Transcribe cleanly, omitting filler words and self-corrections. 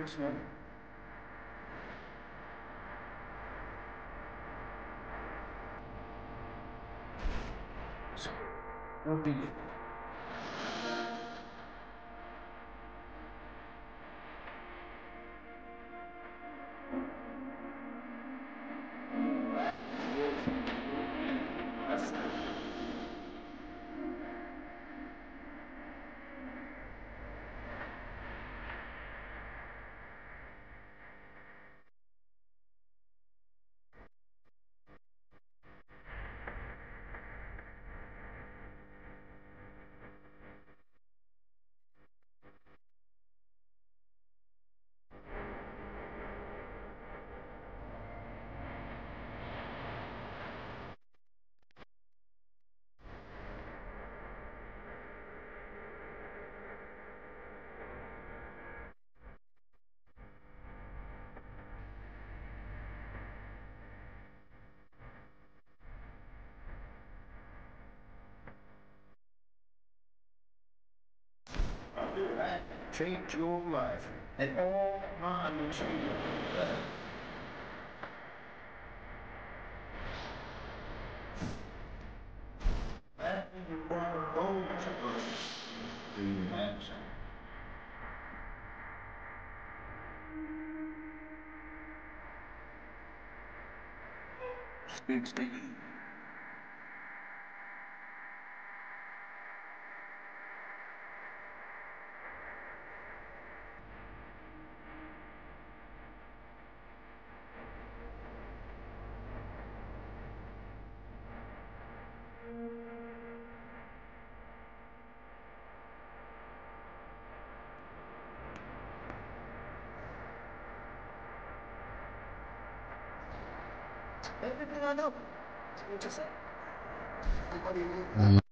Change your life and all mine too. That you are going to us. Do you answer? Speaks to you. Everything I know. What you say?